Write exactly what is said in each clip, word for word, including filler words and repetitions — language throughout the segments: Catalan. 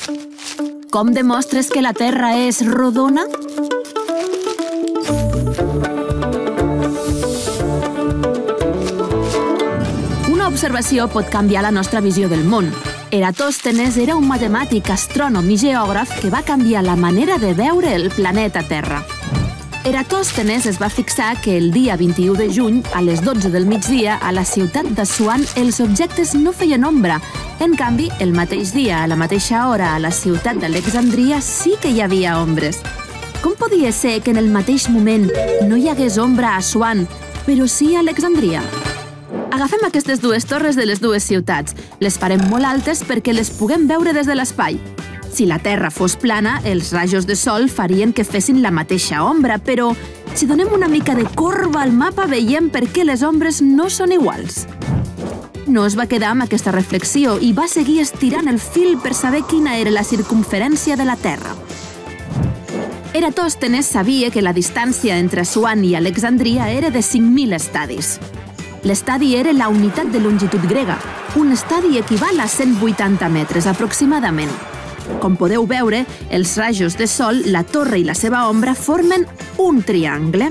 Com demostres que la Terra és rodona? Una observació pot canviar la nostra visió del món. Eratòstenes era un matemàtic, astrònom i geògraf que va canviar la manera de veure el planeta Terra. Eratòstenes es va fixar que el dia vint-i-u de juny, a les dotze del migdia, a la ciutat d'Assuan, els objectes no feien ombra. En canvi, el mateix dia, a la mateixa hora, a la ciutat d'Alexandria, sí que hi havia ombres. Com podia ser que en el mateix moment no hi hagués ombra a Assuan, però sí a Alexandria? Agafem aquestes dues torres de les dues ciutats. Les farem molt altes perquè les puguem veure des de l'espai. Si la Terra fos plana, els rajos de sol farien que fessin la mateixa ombra, però si donem una mica de corba al mapa veiem per què les ombres no són iguals. No es va quedar amb aquesta reflexió i va seguir estirant el fil per saber quina era la circumferència de la Terra. Eratòstenes sabia que la distància entre Assuan i Alexandria era de cinc mil estadis. L'estadi era la unitat de longitud grega. Un estadi equival a cent vuitanta metres, aproximadament. Com podeu veure, els rajos de sol, la torre i la seva ombra formen un triangle.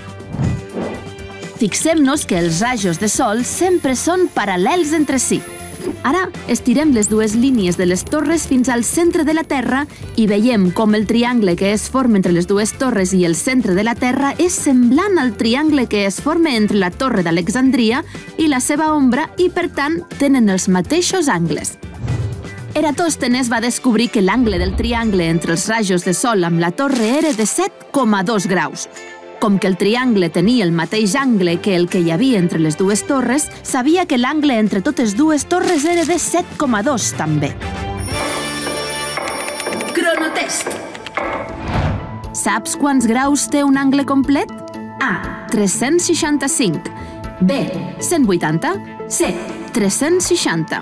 Fixem-nos que els rajos de sol sempre són paral·lels entre si. Ara estirem les dues línies de les torres fins al centre de la Terra i veiem com el triangle que es forma entre les dues torres i el centre de la Terra és semblant al triangle que es forma entre la torre d'Alexandria i la seva ombra i, per tant, tenen els mateixos angles. Eratòstenes va descobrir que l'angle del triangle entre els rajos de sol amb la torre era de set coma dos graus. Com que el triangle tenia el mateix angle que el que hi havia entre les dues torres, sabia que l'angle entre totes dues torres era de set coma dos també. Cronotest! Saps quants graus té un angle complet? A. tres-cents seixanta-cinc. B. cent vuitanta. C. tres-cents seixanta.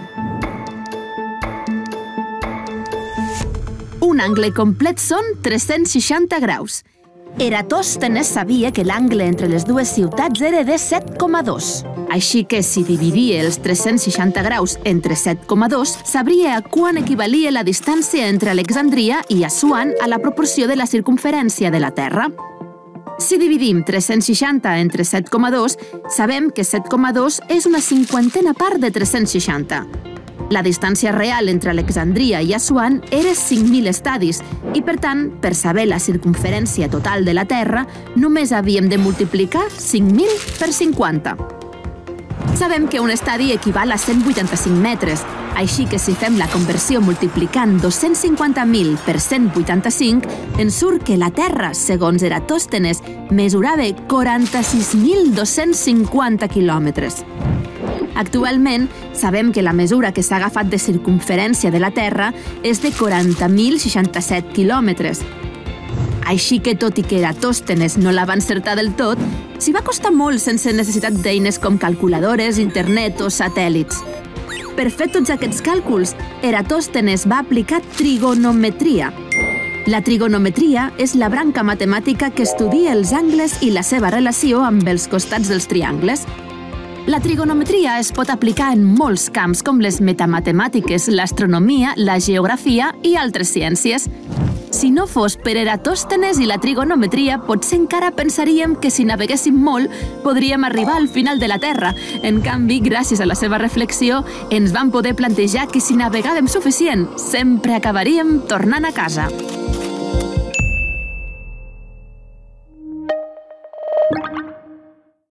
Un angle complet són tres-cents seixanta graus. Eratòstenes sabia que l'angle entre les dues ciutats era de set coma dos. Així que, si dividia els tres-cents seixanta graus entre set coma dos, sabria a quant equivalia la distància entre Alexandria i Assuan a la proporció de la circumferència de la Terra. Si dividim tres-cents seixanta entre set coma dos, sabem que set coma dos és una cinquantena part de tres-cents seixanta. La distància real entre Alexandria i Assuan era cinc mil estadis i, per tant, per saber la circumferència total de la Terra, només havíem de multiplicar cinc mil per cinquanta. Sabem que un estadi equival a cent vuitanta-cinc metres, així que si fem la conversió multiplicant dos-cents cinquanta mil per cent vuitanta-cinc, ens surt que la Terra, segons Eratòstenes, mesurava quaranta-sis mil dos-cents cinquanta quilòmetres. Actualment, sabem que la mesura que s'ha agafat de circumferència de la Terra és de quaranta mil seixanta-set quilòmetres. Així que, tot i que Eratòstenes no la va encertar del tot, s'hi va costar molt sense necessitat d'eines com calculadores, internet o satèl·lits. Per fer tots aquests càlculs, Eratòstenes va aplicar trigonometria. La trigonometria és la branca matemàtica que estudia els angles i la seva relació amb els costats dels triangles. La trigonometria es pot aplicar en molts camps com les metamatemàtiques, l'astronomia, la geografia i altres ciències. Si no fos per Eratòstenes i la trigonometria, potser encara pensaríem que si naveguéssim molt podríem arribar al final de la Terra. En canvi, gràcies a la seva reflexió, ens vam poder plantejar que si navegàvem suficient, sempre acabaríem tornant a casa.